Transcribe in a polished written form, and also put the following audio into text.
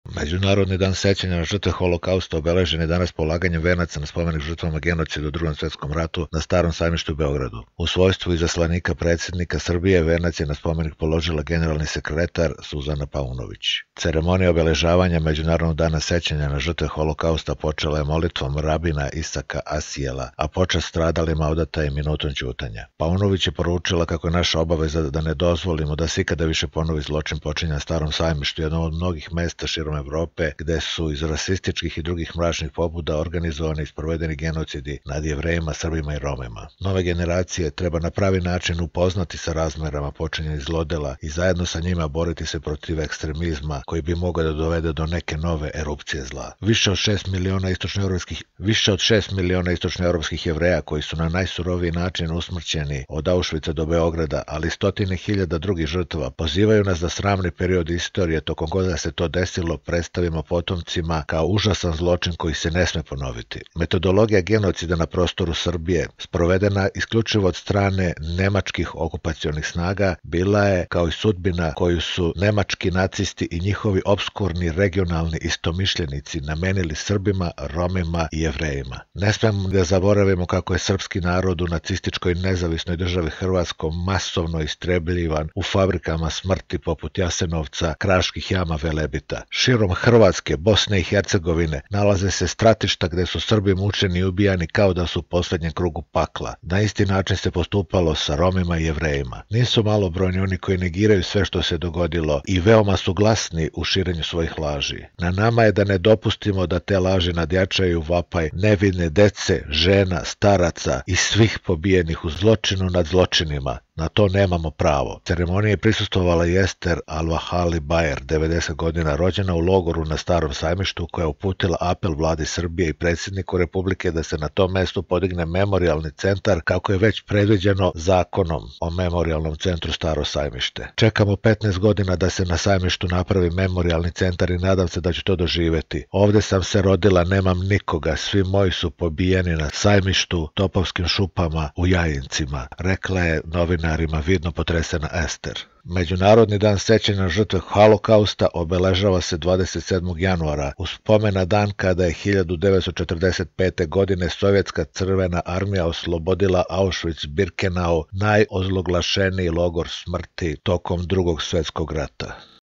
Međunarodni dan sećanja na žrtve Holokausta obeležen je danas polaganjem venaca na spomenik žrtvama genocida u Drugom svetskom ratu na Starom sajmištu u Beogradu. U svojstvu izaslanika predsjednika Srbije venac je na spomenik položila generalni sekretar Suzana Paunović. Ceremonija obeležavanja Međunarodnog dana sećanja na žrtve Holokausta počela je molitvom rabina Isaka Asijela, a počast stradalima odata je minutom ćutanja. Paunović je poručila kako je naša obaveza da ne dozvolimo da se ikada više ponovi zločin počinjen na Starom sajmištu, jednom od mnogih mesta širom Evrope gde su iz rasističkih i drugih mračnih pobuda organizovani i sprovedeni genocidi nad Jevrejima, Srbima i Romima. Nove generacije treba na pravi način upoznati sa razmerama počinjenih zlodela i zajedno sa njima boriti se protiv ekstremizma koji bi mogao da dovede do neke nove erupcije zla. Više od 6 miliona istočnoevropskih Jevreja koji su na najsuroviji način usmrćeni od Auschwitza do Beograda, ali stotine hiljada drugih žrtava, pozivaju nas da sramni period istorije tokom koga se to desilo predstavimo potomcima kao užasan zločin koji se ne sme ponoviti. Metodologija genocida na prostoru Srbije, sprovedena isključivo od strane nemačkih okupacionih snaga, bila je kao i sudbina koju su nemački nacisti i njihovi opskurni regionalni istomišljenici namenili Srbima, Romima i Jevrejima. Ne smemo da zaboravimo kako je srpski narod u nacističkoj nezavisnoj državi Hrvatskoj masovno istrebljivan u fabrikama smrti poput Jasenovca, Kraških jama, Velebita. Širom Hrvatske, Bosne i Hercegovine nalaze se stratišta gde su Srbi mučeni i ubijani kao da su u posljednjem krugu pakla. Na isti način se postupalo sa Romima i Jevrejima. Nisu malobrojni oni koji negiraju sve što se dogodilo i veoma su glasni u širenju svojih laži. Na nama je da ne dopustimo da te laži nadjačaju vapaj nevine dece, žena, staraca i svih pobijenih u zločinu nad zločinima. Na to nemamo pravo. Ceremoniji je prisustvovala i Ester Al-Wahali Bayer, 90 godina, rođena u logoru na Starom sajmištu, koja je uputila apel vladi Srbije i predsjedniku Republike da se na tom mestu podigne memorijalni centar kako je već predviđeno zakonom o memorijalnom centru Staro sajmište. Čekamo 15 godina da se na sajmištu napravi memorijalni centar i nadam se da ću to doživjeti. Ovde sam se rodila, nemam nikoga, svi moji su pobijeni na sajmištu, Topovskim šupama, u Jajincima, rekla je novinarima vidno potresena Ester. Međunarodni dan sećanja na žrtve Holokausta obeležava se 27. januara, uz spomen na dan kada je 1945. godine Sovjetska crvena armija oslobodila Auschwitz-Birkenau, najozloglašeniji logor smrti tokom Drugog svjetskog rata.